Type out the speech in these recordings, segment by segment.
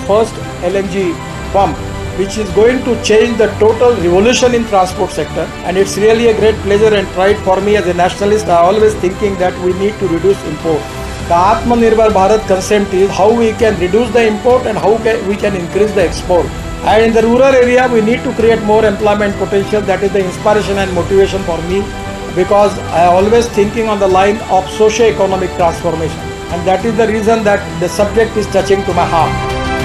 first LNG pump, which is going to change the total revolution in transport sector. And it's really a great pleasure and pride for me as a nationalist. I always thinking that we need to reduce import. The Atmanirbhar Bharat concept is how we can reduce the import and how we can increase the export. And in the rural area, we need to create more employment potential. That is the inspiration and motivation for me, because I always thinking on the line of socio-economic transformation. And that is the reason that the subject is touching to my heart.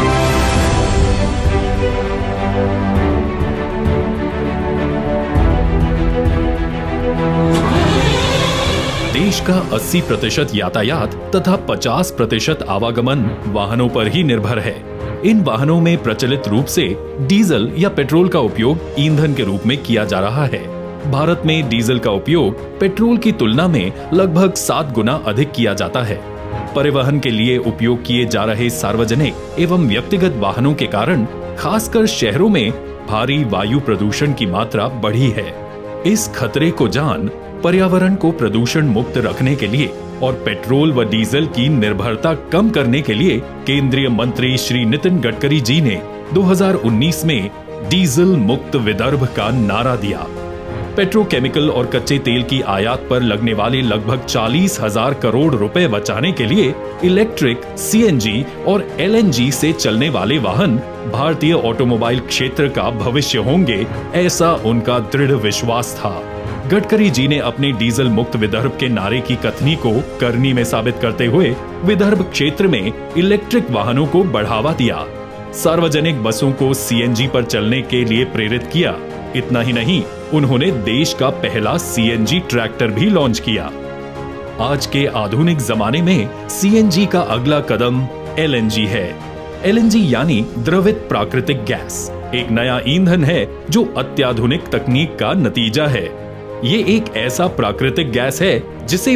देश का 80% यातायात तथा 50% आवागमन वाहनों पर ही निर्भर है। इन वाहनों में प्रचलित रूप से डीजल या पेट्रोल का उपयोग ईंधन के रूप में किया जा रहा है। भारत में डीजल का उपयोग पेट्रोल की तुलना में लगभग 7 गुना अधिक किया जाता है। परिवहन के लिए उपयोग किए जा रहे सार्वजनिक एवं व्यक्तिगत वाहनों के कारण खासकर शहरों में भारी वायु प्रदूषण की मात्रा बढ़ी है। इस खतरे को जान पर्यावरण को प्रदूषण मुक्त रखने के लिए और पेट्रोल व डीजल की निर्भरता कम करने के लिए केंद्रीय मंत्री श्री नितिन गडकरी जी ने 2019 में डीजल मुक्त विदर्भ का नारा दिया। पेट्रोकेमिकल और कच्चे तेल की आयात पर लगने वाले लगभग 40,000 करोड़ रुपए बचाने के लिए इलेक्ट्रिक, सीएनजी और एलएनजी से चलने वाले वाहन भारतीय ऑटोमोबाइल क्षेत्र का भविष्य होंगे, ऐसा उनका दृढ़ विश्वास था। गडकरी जी ने अपने डीजल मुक्त विदर्भ के नारे की कथनी को करनी में साबित करते हुए विदर्भ क्षेत्र में इलेक्ट्रिक वाहनों को बढ़ावा दिया। सार्वजनिक बसों को सीएनजी पर चलने के लिए प्रेरित किया। इतना ही नहीं, उन्होंने देश का पहला सीएनजी ट्रैक्टर भी लॉन्च किया। आज के आधुनिक जमाने में सीएनजी का अगला कदम एलएनजी है। एलएनजी यानी द्रवित प्राकृतिक गैस एक नया ईंधन है जो अत्याधुनिक तकनीक का नतीजा है। ये एक ऐसा प्राकृतिक गैस है जिसे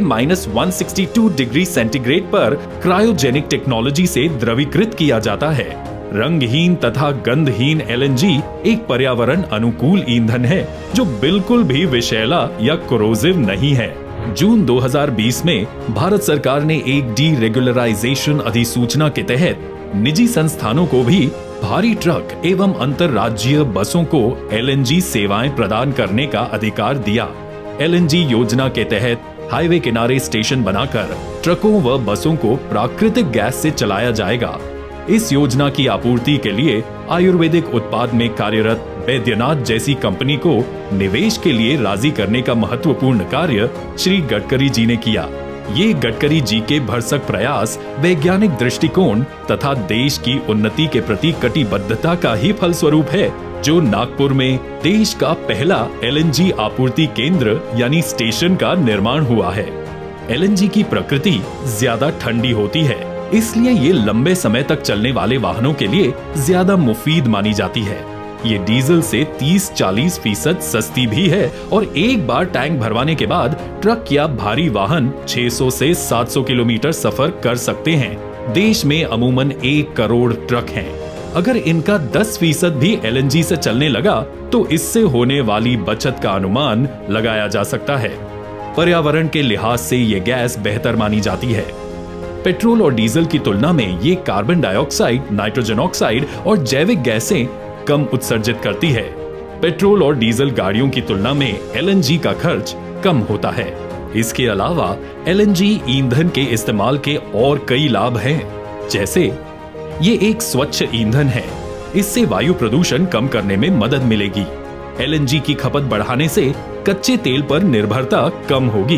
-162 डिग्री सेंटीग्रेड पर क्रायोजेनिक टेक्नोलॉजी से द्रवीकृत किया जाता है। रंगहीन तथा गंधहीन एलएनजी एक पर्यावरण अनुकूल ईंधन है जो बिल्कुल भी विषैला या कोरोसिव नहीं है। जून 2020 में भारत सरकार ने एक डीरेगुलराइजेशन अधिसूचना के तहत निजी संस्थानों को भी भारी ट्रक एवं अंतरराज्यीय बसों को एलएनजी सेवाएं प्रदान करने का अधिकार दिया। एलएनजी योजना के तहत हाईवे किनारे स्टेशन बनाकर ट्रकों व बसों को प्राकृतिक गैस से चलाया जाएगा। इस योजना की आपूर्ति के लिए आयुर्वेदिक उत्पाद में कार्यरत बैद्यनाथ जैसी कंपनी को निवेश के लिए राजी करने का महत्वपूर्ण कार्य श्री गडकरी जी ने किया। ये गडकरी जी के भरसक प्रयास, वैज्ञानिक दृष्टिकोण तथा देश की उन्नति के प्रति कटिबद्धता का ही फलस्वरूप है, जो नागपुर में देश का पहला एलएनजी आपूर्ति केंद्र यानी स्टेशन का निर्माण हुआ है। एलएनजी की प्रकृति ज्यादा ठंडी होती है, इसलिए ये लंबे समय तक चलने वाले वाहनों के लिए ज्यादा मुफीद मानी जाती है। ये डीजल से 30-40% सस्ती भी है और एक बार टैंक भरवाने के बाद ट्रक या भारी वाहन 600 से 700 किलोमीटर सफर कर सकते हैं। देश में अमूमन 1 करोड़ ट्रक हैं। अगर इनका 10% भी एलएनजी से चलने लगा तो इससे होने वाली बचत का अनुमान लगाया जा सकता है। पर्यावरण के लिहाज से ये गैस बेहतर मानी जाती है। पेट्रोल और डीजल की तुलना में ये कार्बन डाइऑक्साइड, नाइट्रोजन ऑक्साइड और जैविक गैसें कम उत्सर्जित करती है। पेट्रोल और डीजल गाड़ियों की तुलना में एलएनजी का खर्च कम होता है। इसके अलावा एलएनजी ईंधन के इस्तेमाल के और कई लाभ हैं, जैसे ये एक स्वच्छ ईंधन है, इससे वायु प्रदूषण कम करने में मदद मिलेगी। एलएनजी की खपत बढ़ाने से कच्चे तेल पर निर्भरता कम होगी।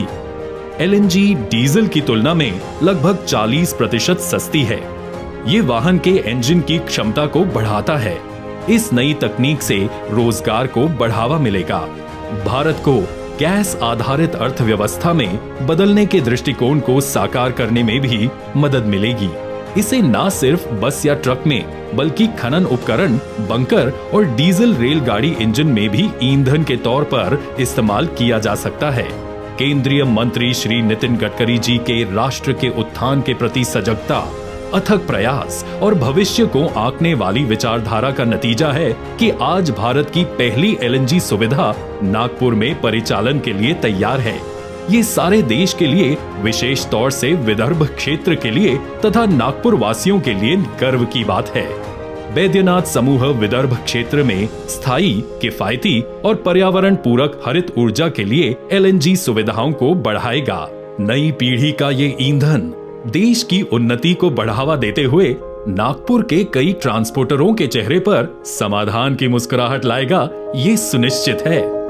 एलएनजी डीजल की तुलना में लगभग 40% सस्ती है। ये वाहन के इंजन की क्षमता को बढ़ाता है। इस नई तकनीक से रोजगार को बढ़ावा मिलेगा। भारत को गैस आधारित अर्थव्यवस्था में बदलने के दृष्टिकोण को साकार करने में भी मदद मिलेगी। इसे न सिर्फ बस या ट्रक में बल्कि खनन उपकरण, बंकर और डीजल रेलगाड़ी इंजन में भी ईंधन के तौर पर इस्तेमाल किया जा सकता है। केंद्रीय मंत्री श्री नितिन गडकरी जी के राष्ट्र के उत्थान के प्रति सजगता, अथक प्रयास और भविष्य को आंकने वाली विचारधारा का नतीजा है कि आज भारत की पहली एलएनजी सुविधा नागपुर में परिचालन के लिए तैयार है। ये सारे देश के लिए, विशेष तौर से विदर्भ क्षेत्र के लिए तथा नागपुर वासियों के लिए गर्व की बात है। बैद्यनाथ समूह विदर्भ क्षेत्र में स्थायी, किफायती और पर्यावरण पूरक हरित ऊर्जा के लिए LNG सुविधाओं को बढ़ाएगा। नई पीढ़ी का ये ईंधन देश की उन्नति को बढ़ावा देते हुए नागपुर के कई ट्रांसपोर्टरों के चेहरे पर समाधान की मुस्कुराहट लाएगा, ये सुनिश्चित है।